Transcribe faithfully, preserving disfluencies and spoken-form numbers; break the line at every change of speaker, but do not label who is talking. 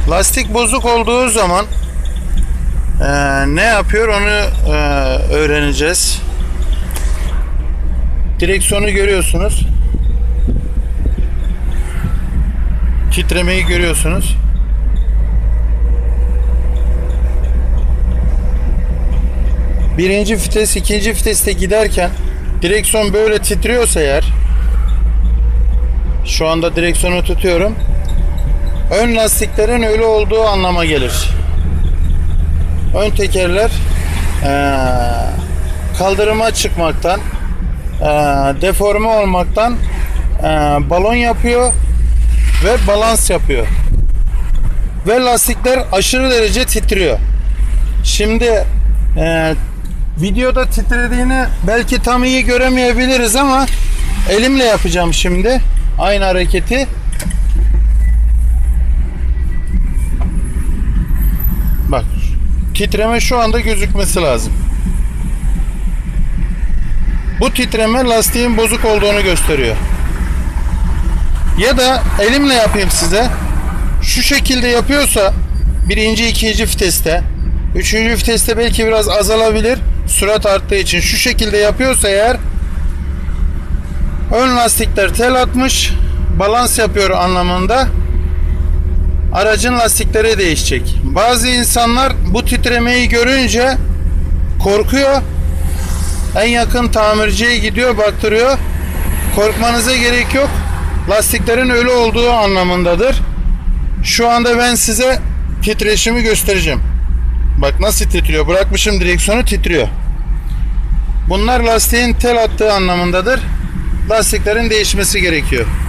Lastik bozuk olduğu zaman e, ne yapıyor onu e, öğreneceğiz. Direksiyonu görüyorsunuz. Titremeyi görüyorsunuz. Birinci vites, ikinci viteste giderken direksiyon böyle titriyorsa eğer, şu anda direksiyonu tutuyorum, ön lastiklerin ölü olduğu anlama gelir. Ön tekerler ee, kaldırıma çıkmaktan, ee, deforme olmaktan ee, balon yapıyor ve balans yapıyor. Ve lastikler aşırı derece titriyor. Şimdi ee, videoda titrediğini belki tam iyi göremeyebiliriz ama elimle yapacağım şimdi aynı hareketi. Bak, titreme şu anda gözükmesi lazım. Bu titreme lastiğin bozuk olduğunu gösteriyor. Ya da elimle yapayım size. Şu şekilde yapıyorsa birinci, ikinci viteste, üçüncü viteste belki biraz azalabilir. Sürat arttığı için şu şekilde yapıyorsa eğer, ön lastikler tel atmış, balans yapıyor anlamında. Aracın lastikleri değişecek. Bazı insanlar bu titremeyi görünce korkuyor. En yakın tamirciye gidiyor, baktırıyor. Korkmanıza gerek yok. Lastiklerin ölü olduğu anlamındadır. Şu anda ben size titreşimi göstereceğim. Bak nasıl titriyor. Bırakmışım direksiyonu, titriyor. Bunlar lastiğin tel attığı anlamındadır. Lastiklerin değişmesi gerekiyor.